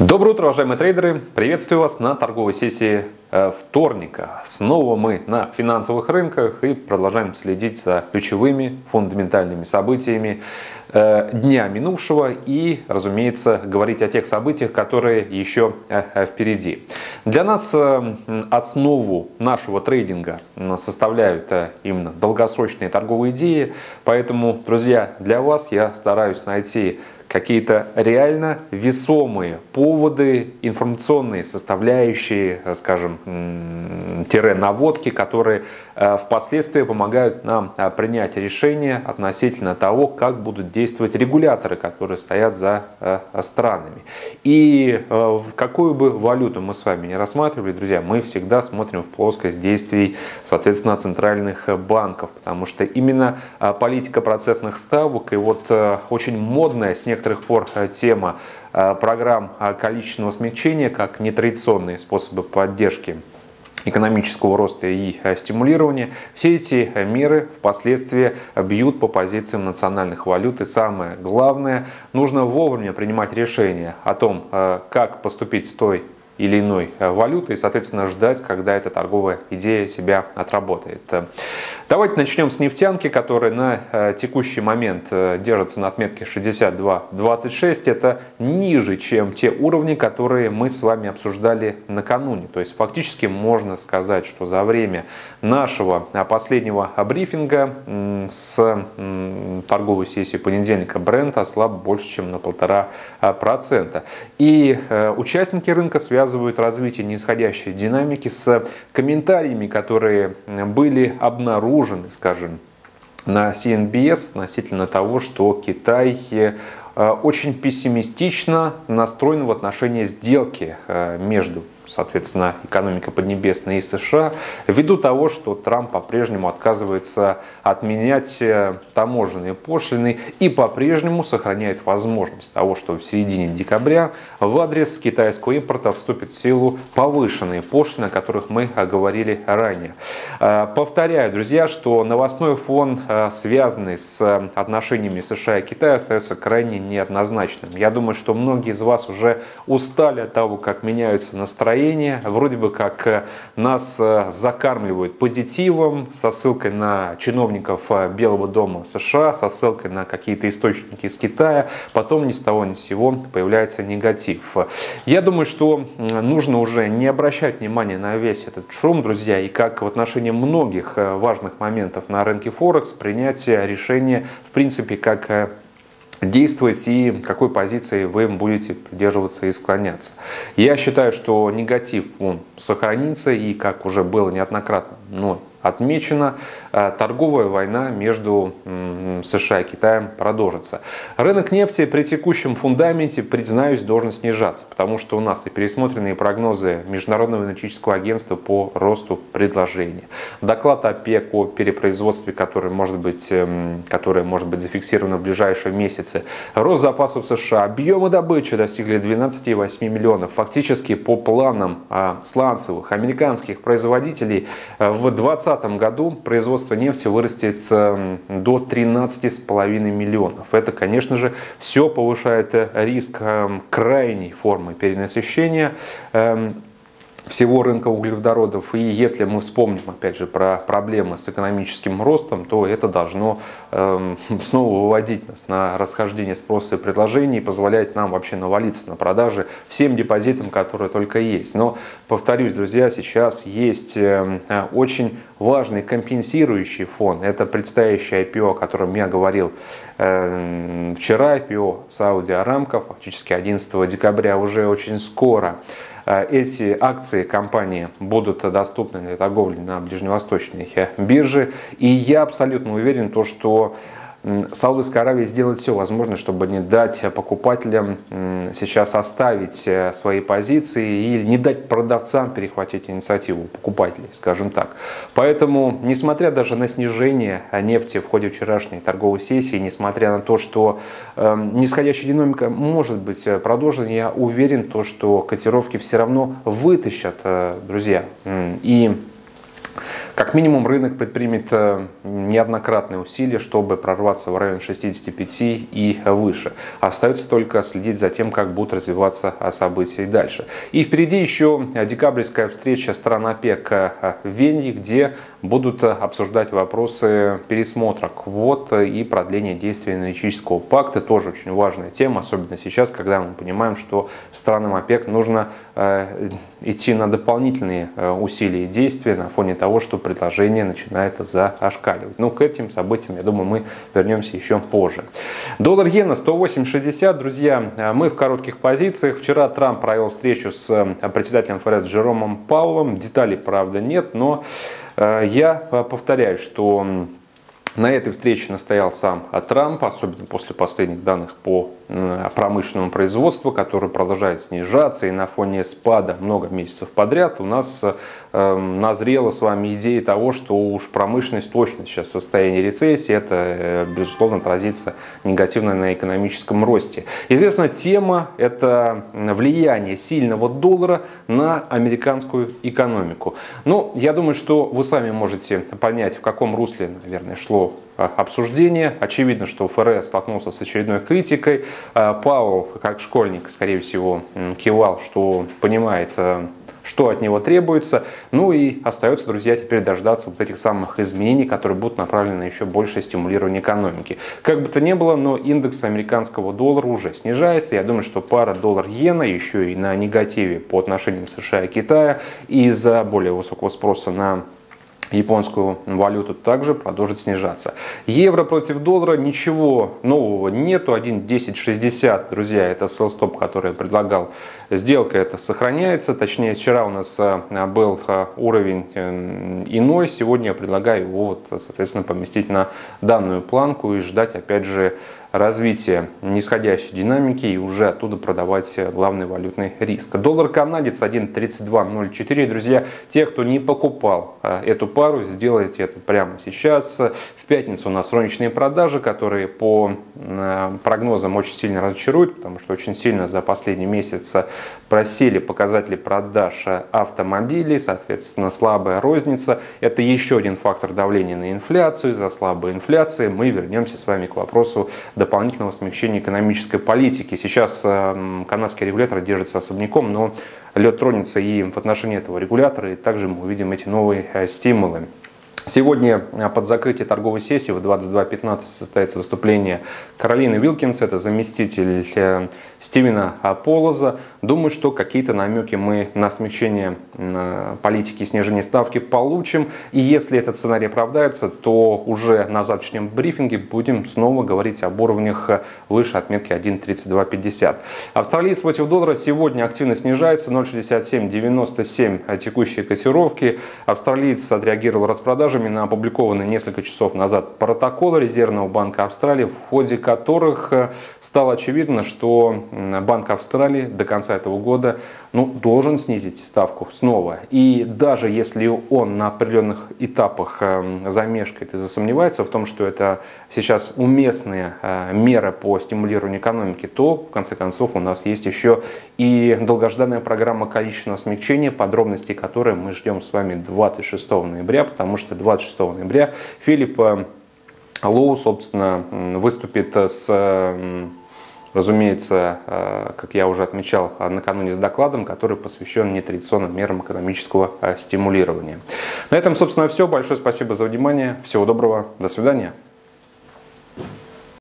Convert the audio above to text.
Доброе утро, уважаемые трейдеры! Приветствую вас на торговой сессии вторника. Снова мы на финансовых рынках и продолжаем следить за ключевыми фундаментальными событиями дня минувшего и, разумеется, говорить о тех событиях, которые еще впереди. Для нас основу нашего трейдинга составляют именно долгосрочные торговые идеи, поэтому, друзья, для вас я стараюсь найти какие-то реально весомые поводы, информационные составляющие, скажем, наводки, которые впоследствии помогают нам принять решение относительно того, как будут действовать регуляторы, которые стоят за странами. И какую бы валюту мы с вами не рассматривали, друзья, мы всегда смотрим в плоскость действий, соответственно, центральных банков, потому что именно политика процентных ставок и вот очень модная с некоторых пор тема программ количественного смягчения как нетрадиционные способы поддержки экономического роста и стимулирования. Все эти меры впоследствии бьют по позициям национальных валют. И самое главное, нужно вовремя принимать решение о том, как поступить с той или иной валютой и, соответственно, ждать, когда эта торговая идея себя отработает. Давайте начнем с нефтянки, которая на текущий момент держится на отметке 62.26. Это ниже, чем те уровни, которые мы с вами обсуждали накануне. То есть фактически можно сказать, что за время нашего последнего брифинга с торговой сессии понедельника Brent ослаб больше, чем на 1,5%. И участники рынка связывают развитие нисходящей динамики с комментариями, которые были обнаружены, скажем, на CNBC относительно того, что Китай очень пессимистично настроен в отношении сделки между, соответственно, экономикой Поднебесной и США, ввиду того, что Трамп по-прежнему отказывается отменять таможенные пошлины и по-прежнему сохраняет возможность того, что в середине декабря в адрес китайского импорта вступят в силу повышенные пошлины, о которых мы говорили ранее. Повторяю, друзья, что новостной фон, связанный с отношениями США и Китая, остается крайне неоднозначным. Я думаю, что многие из вас уже устали от того, как меняются настроения. Вроде бы как нас закармливают позитивом со ссылкой на чиновников Белого дома США, со ссылкой на какие-то источники из Китая. Потом ни с того ни с сего появляется негатив. Я думаю, что нужно уже не обращать внимания на весь этот шум, друзья, и как в отношении многих важных моментов на рынке Форекс принять решение, в принципе, как действовать и какой позиции вы будете придерживаться и склоняться. Я считаю, что негатив он сохранится, и, как уже было неоднократно отмечено, торговая война между США и Китаем продолжится. Рынок нефти при текущем фундаменте, признаюсь, должен снижаться, потому что у нас и пересмотренные прогнозы Международного энергетического агентства по росту предложения. Доклад ОПЕК о перепроизводстве, который может быть зафиксировано в ближайшие месяцы. Рост запасов США. Объемы добычи достигли 12,8 миллионов. Фактически по планам сланцевых американских производителей в 2020 году производство нефти вырастет до 13,5 миллионов. Это, конечно же, все повышает риск крайней формы перенасыщения всего рынка углеводородов. И если мы вспомним, опять же, про проблемы с экономическим ростом, то это должно снова выводить нас на расхождение спроса и предложения и позволять нам вообще навалиться на продажи всем депозитам, которые только есть. Но, повторюсь, друзья, сейчас есть очень важный компенсирующий фон. Это предстоящий IPO, о котором я говорил вчера, IPO Saudi Aramco, фактически 11 декабря, уже очень скоро. Эти акции компании будут доступны для торговли на ближневосточной бирже. И я абсолютно уверен, что Саудовская Аравия сделает все возможное, чтобы не дать покупателям сейчас оставить свои позиции и не дать продавцам перехватить инициативу покупателей, скажем так. Поэтому, несмотря даже на снижение нефти в ходе вчерашней торговой сессии, несмотря на то, что нисходящая динамика может быть продолжена, я уверен, что котировки все равно вытащат, друзья. И Как минимум рынок предпримет неоднократные усилия, чтобы прорваться в район 65 и выше. Остается только следить за тем, как будут развиваться события дальше. И впереди еще декабрьская встреча стран ОПЕК в Вене, где будут обсуждать вопросы пересмотра квот и продления действия энергетического пакта. Тоже очень важная тема, особенно сейчас, когда мы понимаем, что странам ОПЕК нужно идти на дополнительные усилия и действия на фоне того, что предложение начинает зашкаливать. Но к этим событиям, я думаю, мы вернемся еще позже. Доллар-иена 108.60. Друзья, мы в коротких позициях. Вчера Трамп провел встречу с председателем ФРС Джеромом Пауэллом. Деталей, правда, нет, но я повторяю, что на этой встрече настоял сам Трамп, особенно после последних данных по промышленному производству, которое продолжает снижаться, и на фоне спада много месяцев подряд у нас назрела с вами идея того, что уж промышленность точно сейчас в состоянии рецессии, это, безусловно, отразится негативно на экономическом росте. Известна тема – это влияние сильного доллара на американскую экономику. Ну, я думаю, что вы сами можете понять, в каком русле, наверное, шло обсуждение. Очевидно, что ФРС столкнулся с очередной критикой. Пауэлл, как школьник, скорее всего, кивал, что понимает, что от него требуется. Ну и остается, друзья, теперь дождаться вот этих самых изменений, которые будут направлены на еще большее стимулирование экономики. Как бы то ни было, но индекс американского доллара уже снижается. Я думаю, что пара доллар-иена еще и на негативе по отношениям США и Китая из-за более высокого спроса на японскую валюту также продолжит снижаться. Евро против доллара, ничего нового нету. 1.1060, друзья, это селл-стоп, который я предлагал. Сделка эта сохраняется. Точнее, вчера у нас был уровень иной. Сегодня я предлагаю его, соответственно, поместить на данную планку и ждать, опять же, развития нисходящей динамики и уже оттуда продавать главный валютный риск. Доллар-канадец 1.3204. Друзья, те, кто не покупал эту пару, сделайте это прямо сейчас. В пятницу у нас розничные продажи, которые по прогнозам очень сильно разочаруют, потому что очень сильно за последний месяц просели показатели продаж автомобилей, соответственно, слабая розница. Это еще один фактор давления на инфляцию. Из-за слабой инфляции мы вернемся с вами к вопросу дополнительного смягчения экономической политики. Сейчас канадский регулятор держится особняком, но лед тронется и в отношении этого регулятора, и также мы увидим эти новые стимулы. Сегодня под закрытие торговой сессии в 22:15 состоится выступление Каролины Вилкинс, это заместитель Стивена Полоза. Думаю, что какие-то намеки мы на смягчение политики и снижение ставки получим. И если этот сценарий оправдается, то уже на завтрашнем брифинге будем снова говорить об уровнях выше отметки 1.3250. Австралиец против доллара сегодня активно снижается, 0.6797 текущие котировки. Австралиец отреагировал распродажами на опубликованные несколько часов назад протоколы Резервного банка Австралии, в ходе которых стало очевидно, что Банк Австралии до конца этого года должен снизить ставку снова. И даже если он на определенных этапах замешкает и засомневается в том, что это сейчас уместная мера по стимулированию экономики, то в конце концов у нас есть еще и долгожданная программа количественного смягчения, подробности которой мы ждем с вами 26 ноября, потому что 26 ноября Филипп Лоу, собственно, выступит с, разумеется, как я уже отмечал накануне, с докладом, который посвящен нетрадиционным мерам экономического стимулирования. На этом, собственно, все. Большое спасибо за внимание. Всего доброго. До свидания.